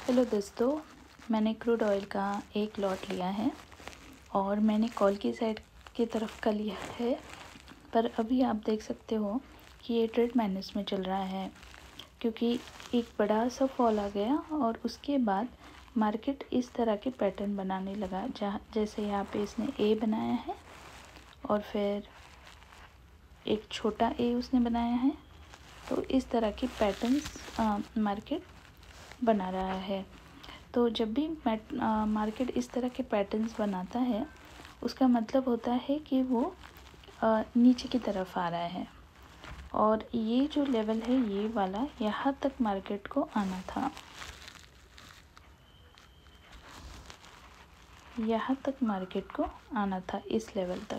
Hello दोस्तों, मैंने crude oil का एक लॉट लिया है और मैंने कॉल की साइड की तरफ का लिया है। पर अभी आप देख सकते हो कि ये ट्रेड माइनस में चल रहा है क्योंकि एक बड़ा सा फॉल आ गया और उसके बाद मार्केट इस तरह के पैटर्न बनाने लगा, जैसे यहाँ पे इसने ए बनाया है और फिर एक छोटा ए उसने बनाया है। तो इस तरह की पैटर्न्स मार्केट बना रहा है। तो जब भी मार्केट इस तरह के पैटर्न्स बनाता है उसका मतलब होता है कि वो नीचे की तरफ आ रहा है और ये जो लेवल है ये वाला, यहाँ तक मार्केट को आना था। यहाँ तक मार्केट को आना था, इस लेवल तक।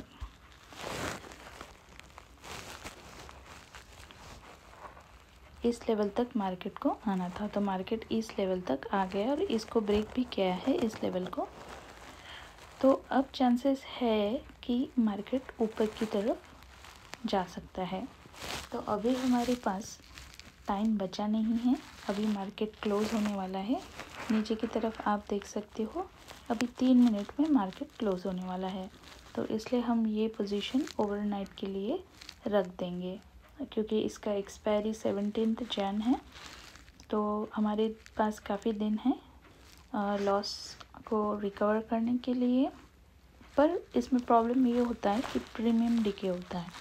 इस लेवल तक मार्केट को आना था, तो मार्केट इस लेवल तक आ गया और इसको ब्रेक भी किया है, इस लेवल को। तो अब चांसेस है कि मार्केट ऊपर की तरफ जा सकता है। तो अभी हमारे पास टाइम बचा नहीं है, अभी मार्केट क्लोज़ होने वाला है। नीचे की तरफ आप देख सकते हो अभी 3 मिनट में मार्केट क्लोज़ होने वाला है। तो इसलिए हम ये पोजीशन ओवरनाइट के लिए रख देंगे क्योंकि इसका एक्सपायरी 17 जैन है। तो हमारे पास काफ़ी दिन है लॉस को रिकवर करने के लिए। पर इसमें प्रॉब्लम ये होता है कि प्रीमियम डिके होता है।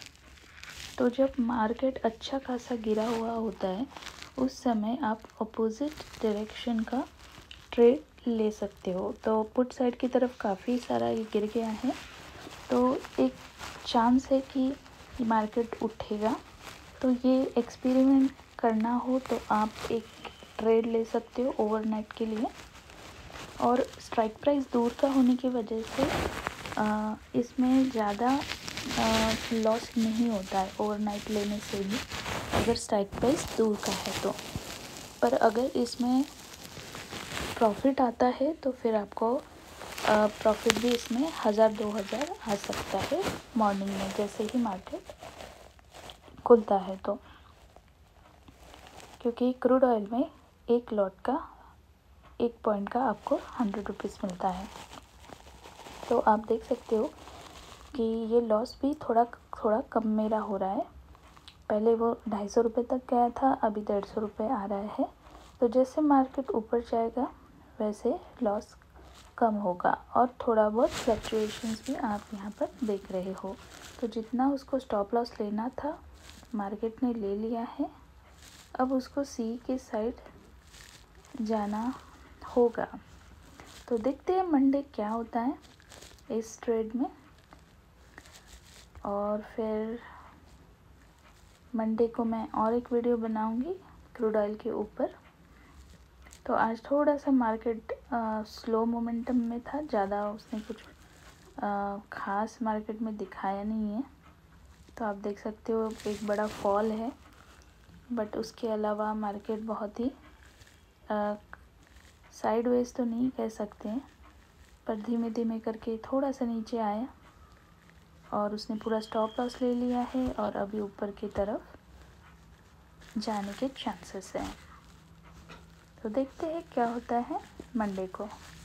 तो जब मार्केट अच्छा खासा गिरा हुआ होता है उस समय आप अपोजिट डायरेक्शन का ट्रेड ले सकते हो। तो पुट साइड की तरफ काफ़ी सारा ये गिर गया है, तो एक चांस है कि मार्केट उठेगा। तो ये एक्सपेरिमेंट करना हो तो आप एक ट्रेड ले सकते हो ओवरनाइट के लिए। और स्ट्राइक प्राइस दूर का होने की वजह से इसमें ज़्यादा लॉस नहीं होता है ओवरनाइट लेने से भी, अगर स्ट्राइक प्राइस दूर का है तो। पर अगर इसमें प्रॉफिट आता है तो फिर आपको प्रॉफिट भी इसमें 1000-2000 आ सकता है मॉर्निंग में, जैसे ही मार्केट खुलता है। तो क्योंकि क्रूड ऑयल में एक लॉट का 1 पॉइंट का आपको 100 रुपीज़ मिलता है। तो आप देख सकते हो कि ये लॉस भी थोड़ा कम मेरा हो रहा है। पहले वो 250 रुपये तक गया था, अभी 150 रुपये आ रहा है। तो जैसे मार्केट ऊपर जाएगा वैसे लॉस कम होगा और थोड़ा बहुत फ्लक्चुएशंस भी आप यहाँ पर देख रहे हो। तो जितना उसको स्टॉप लॉस लेना था मार्केट ने ले लिया है, अब उसको सी के साइड जाना होगा। तो देखते हैं मंडे क्या होता है इस ट्रेड में। और फिर मंडे को मैं और एक वीडियो बनाऊंगी क्रूड ऑयल के ऊपर। तो आज थोड़ा सा मार्केट स्लो मोमेंटम में था, ज़्यादा उसने कुछ ख़ास मार्केट में दिखाया नहीं है। तो आप देख सकते हो एक बड़ा फॉल है, बट उसके अलावा मार्केट बहुत ही साइडवेज तो नहीं कह सकते हैं, पर धीमे धीमे करके थोड़ा सा नीचे आया और उसने पूरा स्टॉप लॉस ले लिया है और अभी ऊपर की तरफ जाने के चांसेस हैं। तो देखते हैं क्या होता है मंडे को।